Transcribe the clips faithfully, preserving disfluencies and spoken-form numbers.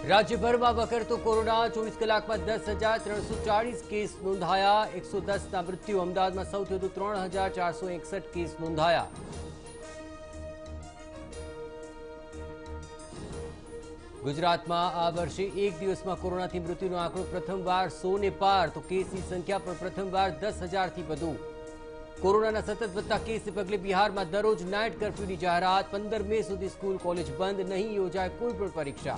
રાજ્યભરમાં વકરતો કોરોના ચોવીસ કલાકમાં દસ હજાર ત્રણસો ચાળીસ કેસ નોંધાયા। એકસો દસના મૃત્યુ। અમદાવાદમાં સૌથી વધુ ત્રણ હજાર ચારસો એકસઠ કેસ નોંધાયા। ગુજરાતમાં આ વર્ષે એક દિવસમાં કોરોનાથી મૃત્યુનો આંકડો પ્રથમવાર સો ને પાર, તો કેસની સંખ્યા પણ પ્રથમવાર દસ હજારથી વધુ। કોરોનાના સતત વધતા કેસને પગલે બિહારમાં દરરોજ નાઇટ કર્ફ્યુની જાહેરાત। પંદર મે સુધી સ્કૂલ કોલેજ બંધ, નહીં યોજાય કોઈપણ પરીક્ષા।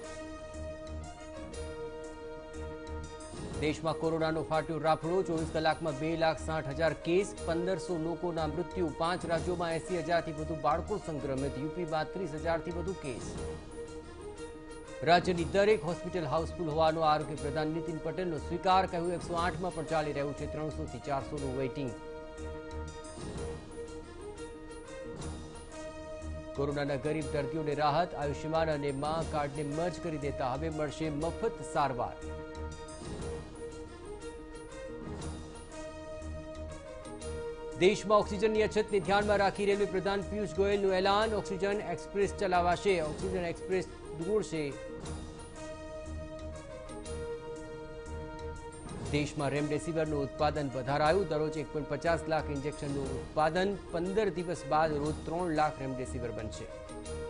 દેશમાં કોરોનાનો ફાટ્યો રાફડો। ચોવીસ કલાકમાં બે લાખ સાઠ હજાર કેસ, પંદરસો લોકોના મૃત્યુ। પાંચ રાજ્યોમાં એસી હજારથી વધુ બાળકો સંક્રમિત। યુપીમાં ત્રીસ હજારથી વધુ કેસ। રાજ્યની દરેક હોસ્પિટલ હાઉસફુલ હોવાનો આરોગ્ય પ્રધાન નીતિન પટેલનો સ્વીકાર। કહ્યું એકસો આઠમાં પણ ચાલી રહ્યું છે ત્રણસોથી ચારસોનું વેઇટિંગ। કોરોનાના ગરીબ દર્દીઓને રાહત। આયુષ્યમાન અને મા કાર્ડને મર્જ કરી દેતા હવે મળશે મફત સારવાર। દેશમાં ઓક્સિજનની અછતને ધ્યાનમાં રાખી રેલવે પ્રધાન પિયુષ ગોયલનું એલાન। ઓક્સિજન એક્સપ્રેસ ચલાવાશે। ઓક્સિજન એક્સપ્રેસ દોડશે। દેશમાં રેમડેસિવિરનું ઉત્પાદન વધારાયું। દરરોજ એક પોઈન્ટ પચાસ લાખ ઇન્જેક્શનનું ઉત્પાદન। પંદર દિવસ બાદ રોજ ત્રણ લાખ રેમડેસિવિર બનશે।